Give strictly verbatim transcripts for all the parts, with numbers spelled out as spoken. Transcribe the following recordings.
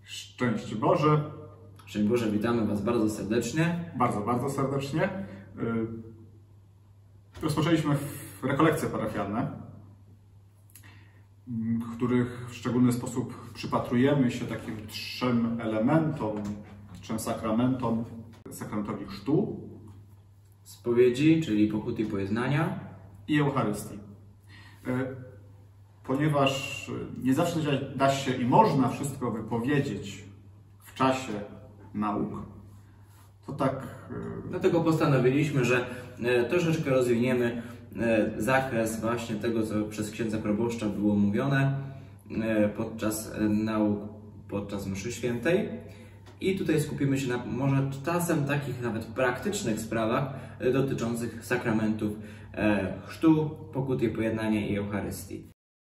Szczęść Boże. Szczęść Boże, witamy Was bardzo serdecznie. Bardzo, bardzo serdecznie. Rozpoczęliśmy rekolekcje parafialne, w których w szczególny sposób przypatrujemy się takim trzem elementom, trzem sakramentom, sakramentowi chrztu, Spowiedzi, czyli pokuty i pojednania, i Eucharystii. Ponieważ nie zawsze da się i można wszystko wypowiedzieć w czasie nauk, to tak... Dlatego postanowiliśmy, że troszeczkę rozwiniemy zakres właśnie tego, co przez księdza proboszcza było mówione podczas nauk, podczas mszy świętej. I tutaj skupimy się na może czasem takich nawet praktycznych sprawach dotyczących sakramentów chrztu, pokuty, pojednania i Eucharystii.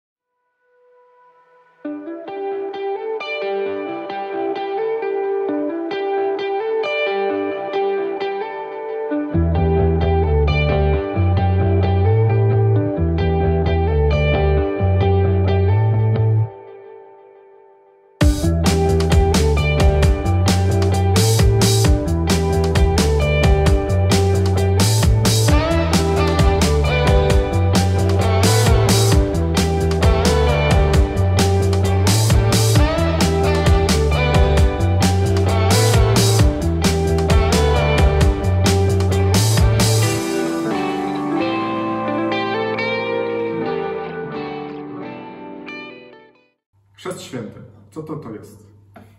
Chrzest święty. Co to to jest?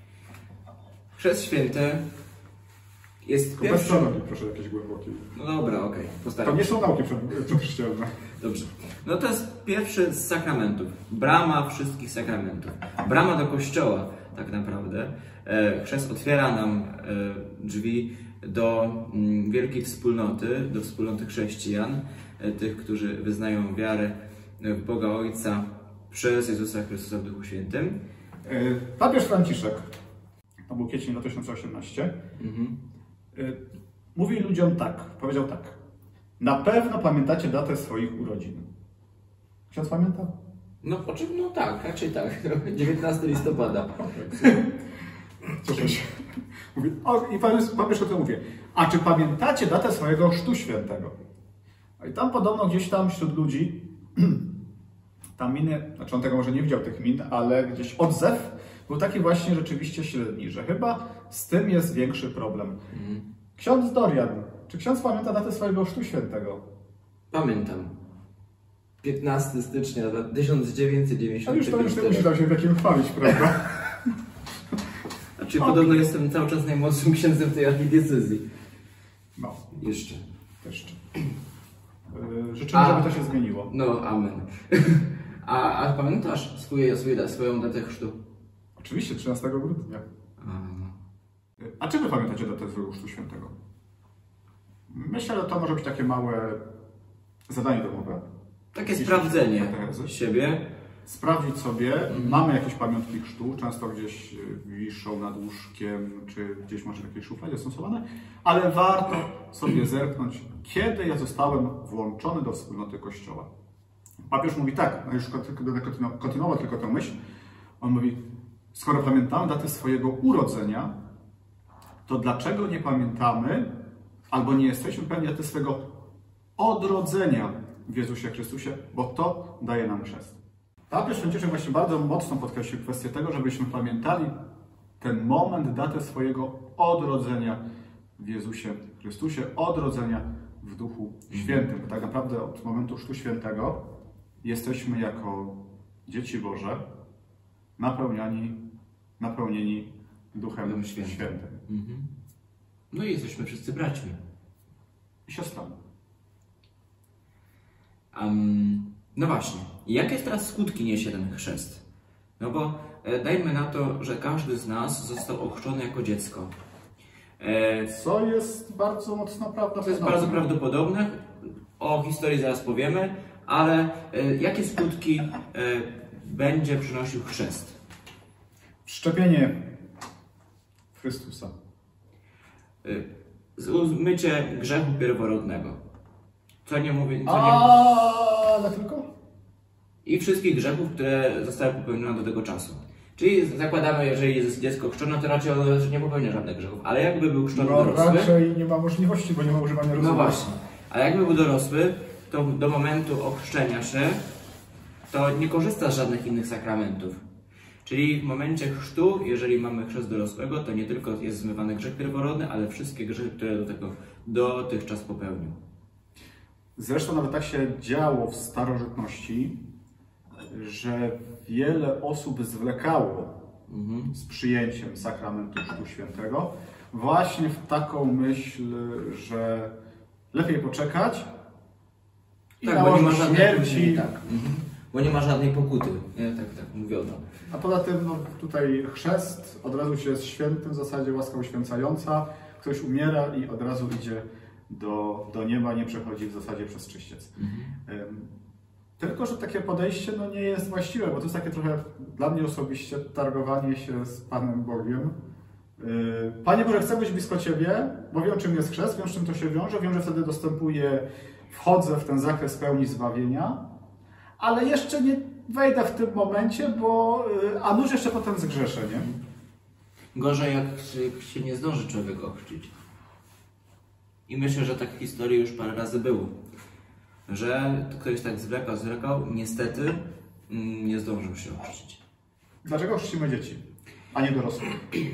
Chrzest święty jest Tylko pierwszym... bez teologii, proszę, jakieś głębokie. No dobra, okej, okay, postaram To nie się. są nauki przedchrzcielne. Dobrze. No to jest pierwszy z sakramentów. Brama wszystkich sakramentów. Brama do kościoła tak naprawdę. Chrzest otwiera nam drzwi do wielkiej wspólnoty, do wspólnoty chrześcijan, tych, którzy wyznają wiarę w Boga Ojca przez Jezusa Chrystusa w Duchu Świętym. Papież Franciszek, to był kwiecień dwa tysiące osiemnasty, mhm. mówi ludziom tak, powiedział tak: na pewno pamiętacie datę swoich urodzin. Ksiądz pamięta? No, oczywiście, no tak, raczej tak. dziewiętnastego listopada. Cieszę się. Mówi, o, i papież o tym mówi: a czy pamiętacie datę swojego chrztu świętego? I tam podobno gdzieś tam wśród ludzi tam miny, znaczy on tego może nie widział tych min, ale gdzieś odzew był taki właśnie rzeczywiście średni, że chyba z tym jest większy problem. Mhm. Ksiądz Dorian, czy ksiądz pamięta datę swojego chrztu świętego? Pamiętam. piętnastego stycznia tysiąc dziewięćset dziewięćdziesiątego. A już to już nie musi tam się w jakim chwalić, prawda? Znaczy okay. Podobno jestem cały czas najmłodszym księdzem tej archidiecezji. No. Jeszcze. Jeszcze. Życzymy, A, żeby to się zmieniło. No, amen. A, a pamiętasz swoje, swoje, swoją datę chrztu? Oczywiście, trzynastego grudnia. A, no. A czy wy pamiętacie datę swojego chrztu świętego? Myślę, że to może być takie małe zadanie domowe. Takie sprawdzenie siebie. Sprawdzić sobie. Mm. Mamy jakieś pamiątki chrztu, często gdzieś wiszą nad łóżkiem, czy gdzieś może w jakiejś szufladzie stosowane, ale warto sobie zerknąć, kiedy ja zostałem włączony do wspólnoty Kościoła. Papież mówi tak, no już kontynuował tylko tę myśl, on mówi: skoro pamiętamy datę swojego urodzenia, to dlaczego nie pamiętamy albo nie jesteśmy pewni daty swojego odrodzenia w Jezusie Chrystusie, bo to daje nam chrzest. Papież Franciszek właśnie bardzo mocno podkreślił kwestię tego, żebyśmy pamiętali ten moment, datę swojego odrodzenia w Jezusie Chrystusie, odrodzenia w Duchu Świętym. Bo tak naprawdę od momentu chrztu świętego jesteśmy jako dzieci Boże napełniani, napełnieni Duchem, Duchem Świętym. Świętym. Mhm. No i jesteśmy wszyscy braćmi. I siostrami. Um, no właśnie, jakie teraz skutki niesie ten chrzest? No bo e, dajmy na to, że każdy z nas został ochrzczony jako dziecko. E, Co jest bardzo mocno prawdopodobne. To jest bardzo prawdopodobne. O historii zaraz powiemy, ale e, jakie skutki e, będzie przynosił chrzest? Wszczepienie w Chrystusa. E, Mycie grzechu pierworodnego. Co nie mówię, co nie... Ale tylko? I wszystkich grzechów, które zostały popełnione do tego czasu. Czyli zakładamy, jeżeli jest dziecko chrzczone, to raczej ono nie popełnia żadnych grzechów. Ale jakby był chrzczony No dorosły... raczej nie ma możliwości, bo nie ma używania rozumu. No właśnie. A jakby był dorosły, to do momentu ochrzczenia się, to nie korzysta z żadnych innych sakramentów. Czyli w momencie chrztu, jeżeli mamy chrzest dorosłego, to nie tylko jest zmywany grzech pierworodny, ale wszystkie grzechy, które do tego dotychczas popełnił. Zresztą nawet tak się działo w starożytności, że wiele osób zwlekało mhm. z przyjęciem sakramentu Chrztu Świętego właśnie w taką myśl, że lepiej poczekać i tak, bo nie ma żadnej śmierci. Tak. Mhm. Bo nie ma żadnej pokuty, nie? Tak, tak mówiono. A poza tym no, tutaj chrzest od razu się jest świętym, w zasadzie łaska uświęcająca. Ktoś umiera i od razu idzie do, do nieba, nie przechodzi w zasadzie przez czyściec. Mhm. Um, tylko, że takie podejście no, nie jest właściwe, bo to jest takie trochę dla mnie osobiście targowanie się z Panem Bogiem. Yy, Panie Boże, chcę być blisko Ciebie, bo wiem, czym jest chrzest, wiem, z czym to się wiąże, wiem, że wtedy dostępuję, wchodzę w ten zakres pełni zbawienia, ale jeszcze nie wejdę w tym momencie, bo yy, a nuż jeszcze potem zgrzeszę, nie? Gorzej, jak się nie zdąży człowiek ochrzcić. I myślę, że tak w historii już parę razy było. Że ktoś tak zwlekał, zwlekał, niestety mm, nie zdążył się ochrzcić. Dlaczego chrzcimy dzieci, a nie dorosłych?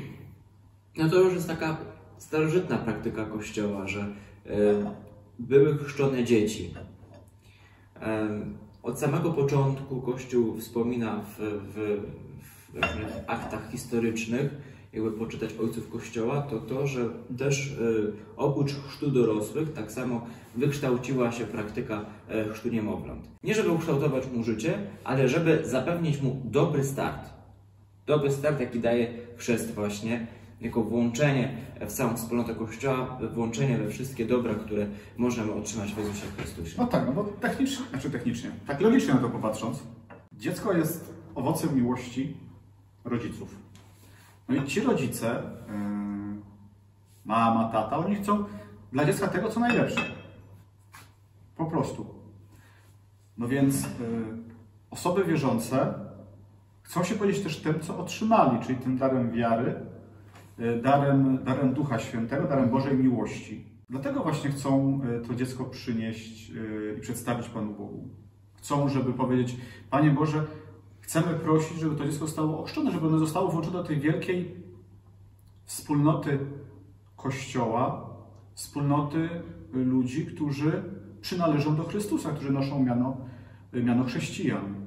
No to już jest taka starożytna praktyka Kościoła, że y, były chrzczone dzieci. Y, od samego początku Kościół wspomina w, w, w aktach historycznych, jakby poczytać ojców Kościoła, to to, że też y, oprócz chrztu dorosłych tak samo wykształciła się praktyka y, chrztu niemowląt. Nie żeby ukształtować mu życie, ale żeby zapewnić mu dobry start. Dobry start, jaki daje chrzest właśnie, jako włączenie w całą wspólnotę Kościoła, włączenie we wszystkie dobra, które możemy otrzymać w Jezusie Chrystusie. No tak, no bo technicznie, znaczy technicznie, tak logicznie na to popatrząc, dziecko jest owocem miłości rodziców. No i ci rodzice, yy, mama, tata, oni chcą dla dziecka tego, co najlepsze. Po prostu. No więc yy, osoby wierzące chcą się podzielić też tym, co otrzymali, czyli tym darem wiary, yy, darem, darem Ducha Świętego, darem Bożej miłości. Dlatego właśnie chcą yy, to dziecko przynieść yy, i przedstawić Panu Bogu. Chcą, żeby powiedzieć, Panie Boże, chcemy prosić, żeby to dziecko zostało ochrzczone, żeby ono zostało włączone do tej wielkiej wspólnoty Kościoła, wspólnoty ludzi, którzy przynależą do Chrystusa, którzy noszą miano, miano chrześcijan.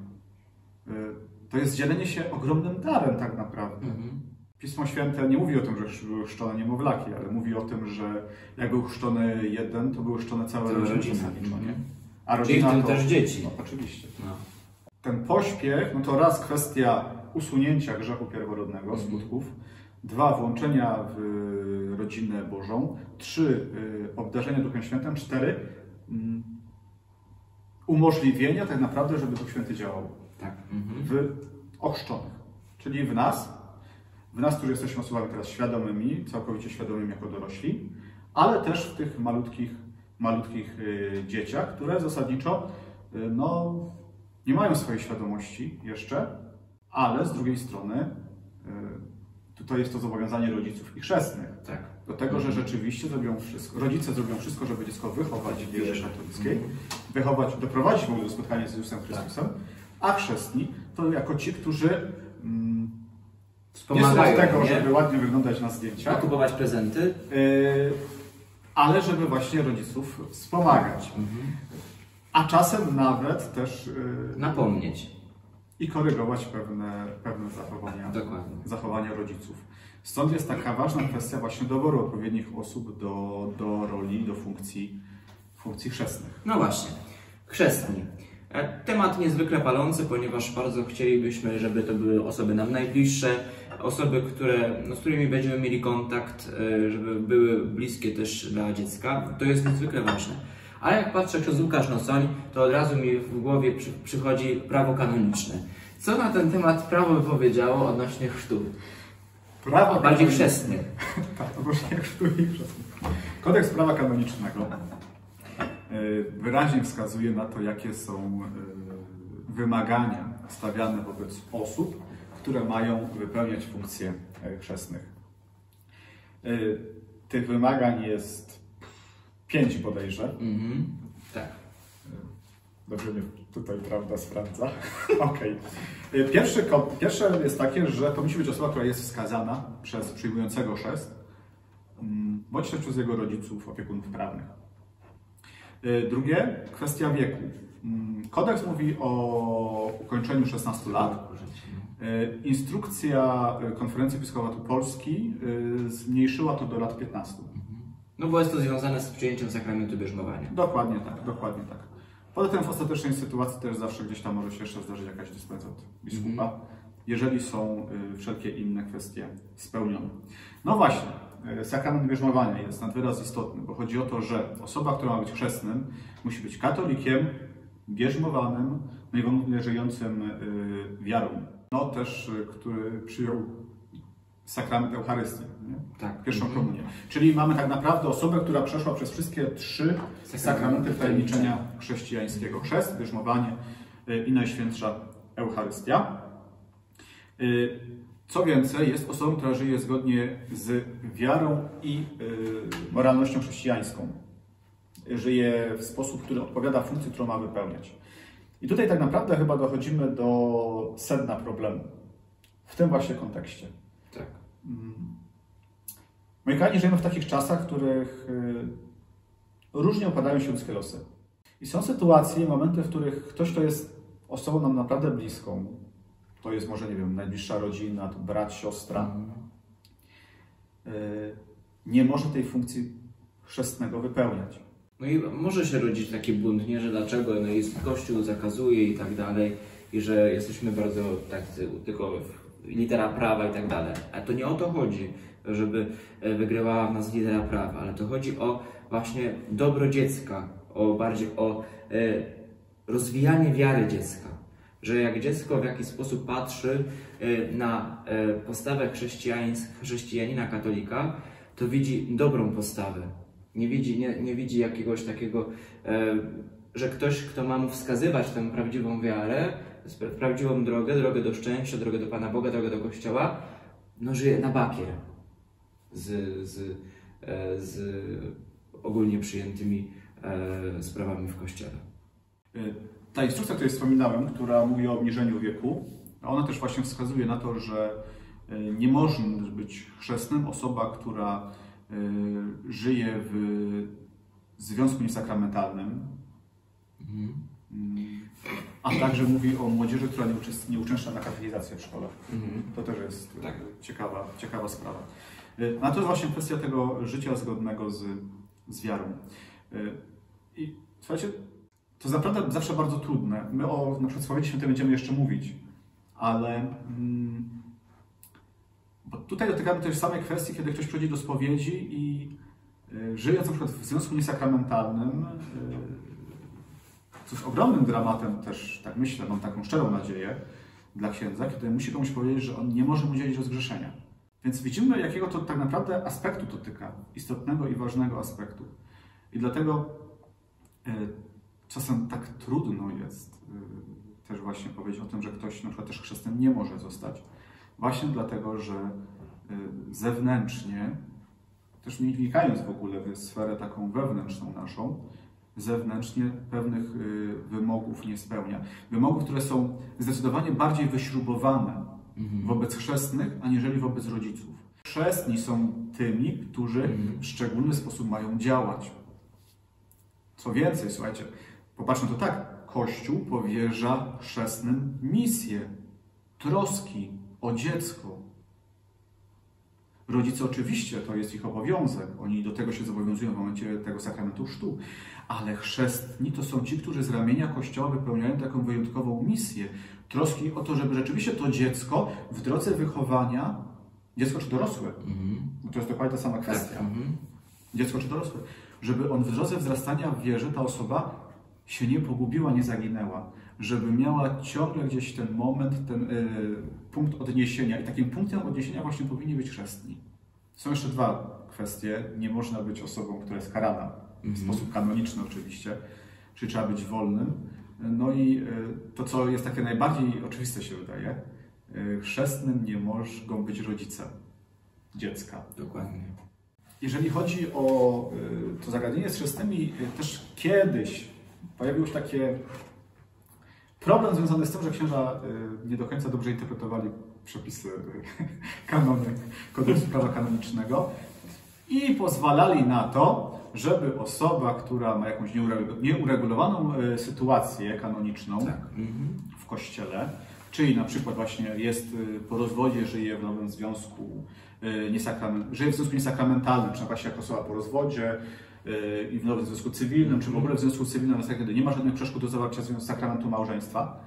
To jest dzielenie się ogromnym darem tak naprawdę. Mhm. Pismo Święte nie mówi o tym, że były chrzczone niemowlaki, ale mówi o tym, że jak był chrzczony jeden, to były chrzczone całe rodziny zasadniczo, nie? A rodzina czyli w tym to, też dzieci. No, oczywiście. No. Ten pośpiech, no to raz kwestia usunięcia grzechu pierworodnego, mm. skutków, dwa, włączenia w rodzinę Bożą, trzy, obdarzenie Duchem Świętym, cztery, umożliwienie tak naprawdę, żeby Duch Święty działał tak. mm-hmm. w ochrzczonych, czyli w nas, w nas, którzy jesteśmy osobami teraz świadomymi, całkowicie świadomymi jako dorośli, ale też w tych malutkich, malutkich dzieciach, które zasadniczo no, nie mają swojej świadomości jeszcze, ale z drugiej strony tutaj jest to zobowiązanie rodziców i chrzestnych. Tak. Do tego, że rzeczywiście zrobią wszystko, rodzice zrobią wszystko, żeby dziecko wychować w wierze katolickiej, mm. wychować, doprowadzić mu do spotkania z Jezusem Chrystusem, tak. A chrzestni to jako ci, którzy mm, nie są od tego, nie? żeby ładnie wyglądać na zdjęciach, a kupować prezenty, yy, ale żeby właśnie rodziców wspomagać. Mm -hmm. A czasem nawet też yy, napomnieć i korygować pewne, pewne zachowania, Dokładnie. zachowania rodziców. Stąd jest taka ważna kwestia właśnie doboru odpowiednich osób do, do roli, do funkcji, funkcji chrzestnych. No właśnie, chrzestni. Temat niezwykle palący, ponieważ bardzo chcielibyśmy, żeby to były osoby nam najbliższe, osoby, które, no, z którymi będziemy mieli kontakt, żeby były bliskie też dla dziecka. To jest niezwykle ważne. Ale jak patrzę przez Łukasz Nocoń, to od razu mi w głowie przy, przychodzi prawo kanoniczne. Co na ten temat prawo by powiedziało odnośnie chrztu? Prawa bardziej chrzestnych. Tak, odnośnie chrztu i chrzestnych. Kodeks prawa kanonicznego wyraźnie wskazuje na to, jakie są wymagania stawiane wobec osób, które mają wypełniać funkcje chrzestnych. Tych wymagań jest pięć bodajże. Mhm. Tak. Dobrze mnie tutaj prawda sprawdza. Okej. Okay. Pierwsze, pierwsze jest takie, że to musi być osoba, która jest wskazana przez przyjmującego chrzest, bądź też przez jego rodziców, opiekunów prawnych. Drugie, kwestia wieku. Kodeks mówi o ukończeniu szesnastu lat. Instrukcja Konferencji Episkopatu Polski zmniejszyła to do lat piętnastu. No bo jest to związane z przyjęciem sakramentu bierzmowania. Dokładnie tak, dokładnie tak. Poza tym w ostatecznej sytuacji też zawsze gdzieś tam może się jeszcze zdarzyć jakaś dyspensa od biskupa, mm. jeżeli są wszelkie inne kwestie spełnione. No właśnie, sakrament bierzmowania jest nad wyraz istotny, bo chodzi o to, że osoba, która ma być chrzestnym, musi być katolikiem, bierzmowanym, no i żyjącym wiarą. No też, który przyjął sakrament Eucharystii, nie? Tak. Pierwszą mm. komunię. Czyli mamy tak naprawdę osobę, która przeszła przez wszystkie trzy sakramenty wtajemniczenia chrześcijańskiego. Chrzest, bierzmowanie i Najświętsza Eucharystia. Co więcej, jest osobą, która żyje zgodnie z wiarą i moralnością chrześcijańską. Żyje w sposób, który odpowiada funkcji, którą ma wypełniać. I tutaj tak naprawdę chyba dochodzimy do sedna problemu. W tym właśnie kontekście. Tak. Moi kochani, żyjemy w takich czasach, w których różnie opadają się ludzkie losy. I są sytuacje, momenty, w których ktoś, kto jest osobą nam naprawdę bliską, to jest może, nie wiem, najbliższa rodzina, to brat, siostra, mm. nie może tej funkcji chrzestnego wypełniać. No i może się rodzić taki bunt, nie, że dlaczego, no jest Kościół zakazuje i tak dalej, i że jesteśmy bardzo tak, tylko litera prawa i tak dalej. A to nie o to chodzi, żeby wygrywała w nas litera prawa, ale to chodzi o właśnie dobro dziecka, o bardziej o e, rozwijanie wiary dziecka. Że jak dziecko w jakiś sposób patrzy e, na e, postawę chrześcijanina katolika, to widzi dobrą postawę. Nie widzi, nie, nie widzi jakiegoś takiego, e, że ktoś, kto ma mu wskazywać tę prawdziwą wiarę, prawdziwą drogę, drogę do szczęścia, drogę do Pana Boga, drogę do Kościoła, no żyje na bakier z, z, e, z ogólnie przyjętymi e, sprawami w Kościele. Ta instrukcja, o której wspominałem, która mówi o obniżeniu wieku, ona też właśnie wskazuje na to, że nie może być chrzestnym osoba, która żyje w związku niesakramentalnym, mhm. a także mówi o młodzieży, która nie, uczest, nie uczęszcza na katechizację w szkole. Mhm. To też jest tak. ciekawa, ciekawa sprawa. No to jest właśnie kwestia tego życia zgodnego z, z wiarą. I słuchajcie, to jest naprawdę zawsze bardzo trudne. My o na przykład spowiedzi świętej będziemy jeszcze mówić, ale mm, bo tutaj dotykamy też samej kwestii, kiedy ktoś przychodzi do spowiedzi i y, żyjąc na przykład w związku niesakramentalnym, y, co jest ogromnym dramatem też, tak myślę, mam taką szczerą nadzieję dla księdza, kiedy musi komuś powiedzieć, że on nie może mu udzielić rozgrzeszenia. Więc widzimy, jakiego to tak naprawdę aspektu dotyka, istotnego i ważnego aspektu. I dlatego y, czasem tak trudno jest y, też właśnie powiedzieć o tym, że ktoś na przykład też chrzestnym nie może zostać. Właśnie dlatego, że y, zewnętrznie, też nie wnikając w ogóle w sferę taką wewnętrzną naszą, zewnętrznie pewnych y, wymogów nie spełnia. Wymogów, które są zdecydowanie bardziej wyśrubowane mhm. wobec chrzestnych, aniżeli wobec rodziców. Chrzestni są tymi, którzy mhm. w szczególny sposób mają działać. Co więcej, słuchajcie, popatrzmy to tak, Kościół powierza chrzestnym misję, troski o dziecko. Rodzice oczywiście, to jest ich obowiązek, oni do tego się zobowiązują w momencie tego sakramentu chrztu, ale chrzestni to są ci, którzy z ramienia Kościoła wypełniają taką wyjątkową misję, troski o to, żeby rzeczywiście to dziecko w drodze wychowania, dziecko czy dorosłe, mm-hmm. to jest dokładnie ta sama kwestia, tak. mm-hmm. dziecko czy dorosłe, żeby on w drodze wzrastania w wierze, ta osoba się nie pogubiła, nie zaginęła, żeby miała ciągle gdzieś ten moment, ten y, punkt odniesienia. I takim punktem odniesienia właśnie powinni być chrzestni. Są jeszcze dwa kwestie. Nie można być osobą, która jest karana w mm-hmm. sposób kanoniczny oczywiście, czyli trzeba być wolnym. No i y, to, co jest takie najbardziej oczywiste się wydaje, chrzestnym nie mogą być rodzice dziecka. Dokładnie. Jeżeli chodzi o to zagadnienie z chrzestnymi, też kiedyś pojawił się taki problem związany z tym, że księża nie do końca dobrze interpretowali przepisy kanonu, kodeksu prawa kanonicznego i pozwalali na to, żeby osoba, która ma jakąś nieuregulowaną sytuację kanoniczną tak. w kościele, czyli na przykład właśnie jest po rozwodzie, żyje w nowym związku, żyje w związku niesakramentalnym, czy właśnie jako osoba po rozwodzie i w nowym związku cywilnym, czy w ogóle w związku cywilnym, na zasadzie, kiedy nie ma żadnych przeszkód do zawarcia sakramentu małżeństwa.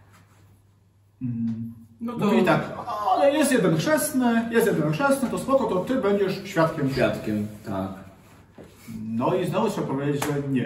No to... Mówi tak, ale jest jeden chrzestny, jest jeden chrzestny, to spoko, to ty będziesz świadkiem. Świadkiem, tak. No i znowu trzeba powiedzieć, że nie.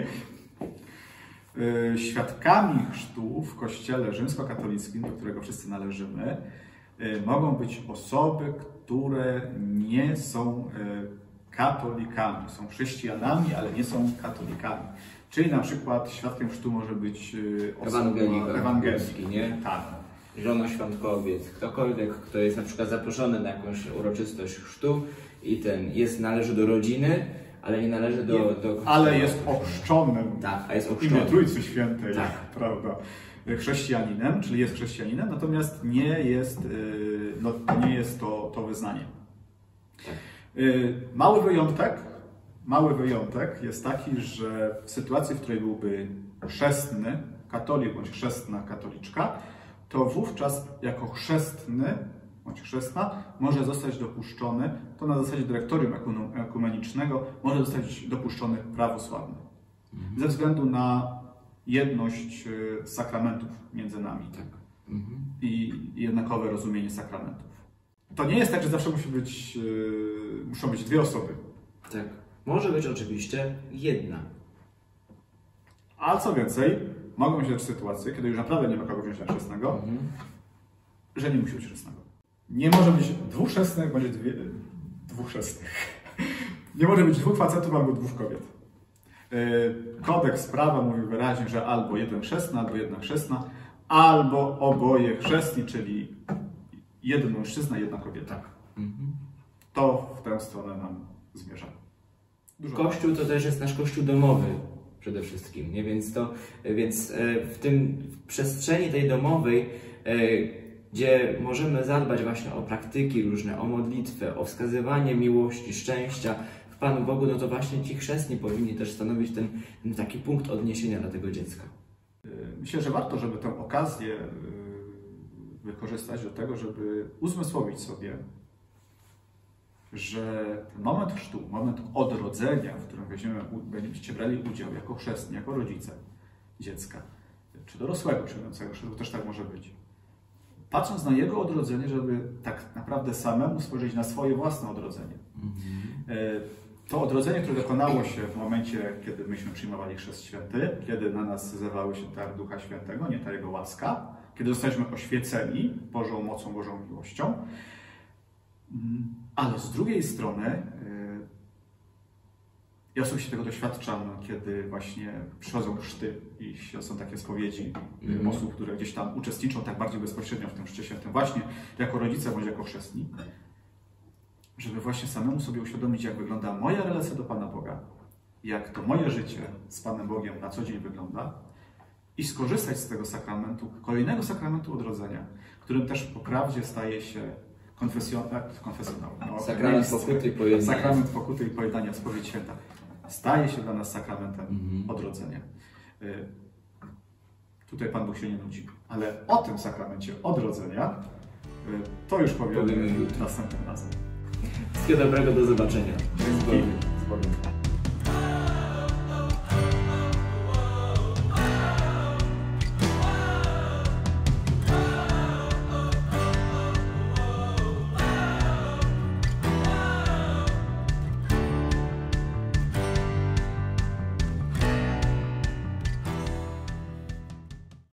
Świadkami chrztu w kościele rzymskokatolickim, do którego wszyscy należymy, mogą być osoby, które nie są katolikami. Są chrześcijanami, ale nie są katolikami. Czyli na przykład świadkiem chrztu może być osoba ewangelik, nie? Tak. Żonoświątkowiec, ktokolwiek, kto jest na przykład zaproszony na jakąś uroczystość chrztu i ten jest, należy do rodziny, ale nie należy do... do ale jest ochrzczonym. Tak, a jest w imię ochrzczonym. Trójcy Świętej, tak. prawda? Chrześcijaninem, czyli jest chrześcijaninem, natomiast nie jest, no, nie jest to, to wyznanie. Tak. Mały wyjątek, mały wyjątek jest taki, że w sytuacji, w której byłby chrzestny katolik bądź chrzestna katoliczka, to wówczas jako chrzestny bądź chrzestna może zostać dopuszczony, to na zasadzie dyrektorium ekumenicznego może zostać dopuszczony prawosławny. Mhm. Ze względu na jedność sakramentów między nami tak. mhm. i jednakowe rozumienie sakramentów. To nie jest tak, że zawsze musi być, yy, muszą być dwie osoby. Tak. Może być oczywiście jedna. A co więcej, mogą się dać sytuacje, kiedy już naprawdę nie ma kogo wziąć na chrzestnego, mhm. że nie musi być chrzestnego. Nie może być dwóch chrzestnych, będzie dwie, dwóch chrzestnych. Nie może być dwóch facetów albo dwóch kobiet. Kodeks prawa mówi wyraźnie, że albo jeden chrzestny, albo jedna chrzestna, albo oboje chrzestni, czyli jeden mężczyzna, jedna kobieta. Tak. Mhm. To w tę stronę nam zmierza. Dużo Kościół to też jest nasz kościół domowy przede wszystkim, nie? Więc, to, więc w tym w przestrzeni tej domowej, gdzie możemy zadbać właśnie o praktyki różne, o modlitwę, o wskazywanie miłości, szczęścia w Panu Bogu, no to właśnie ci chrzestni powinni też stanowić ten, ten taki punkt odniesienia dla tego dziecka. Myślę, że warto, żeby tę okazję wykorzystać do tego, żeby uzmysłowić sobie, że ten moment chrztu, moment odrodzenia, w którym weźmiemy, będziecie brali udział jako chrzestni, jako rodzice dziecka, czy dorosłego przyjmującego chrztu, też tak może być. Patrząc na jego odrodzenie, żeby tak naprawdę samemu spojrzeć na swoje własne odrodzenie. Mm-hmm. To odrodzenie, które dokonało się w momencie, kiedy myśmy przyjmowali Chrzest Święty, kiedy na nas zewały się dar Ducha Świętego, nie ta Jego łaska, kiedy zostaliśmy oświeceni Bożą mocą, Bożą miłością. Ale z drugiej strony, ja osobiście tego doświadczam, kiedy właśnie przychodzą chrzty i są takie spowiedzi mm. osób, które gdzieś tam uczestniczą tak bardziej bezpośrednio w tym chrzcie świętym, właśnie jako rodzice bądź jako chrzestni, żeby właśnie samemu sobie uświadomić, jak wygląda moja relacja do Pana Boga, jak to moje życie z Panem Bogiem na co dzień wygląda i skorzystać z tego sakramentu, kolejnego sakramentu odrodzenia, którym też po prawdzie staje się konfesjonał, konfesjonał no, sakrament pokuty i pojednania. Sakrament pokuty i pojednania, spowiedź święta. Staje się dla nas sakramentem mm-hmm. odrodzenia. Y, tutaj Pan Bóg się nie nudzi. Ale o tym sakramencie odrodzenia y, to już powiemy następnym razem. Wszystkiego dobrego, do zobaczenia. Dzięki. Z Bogiem.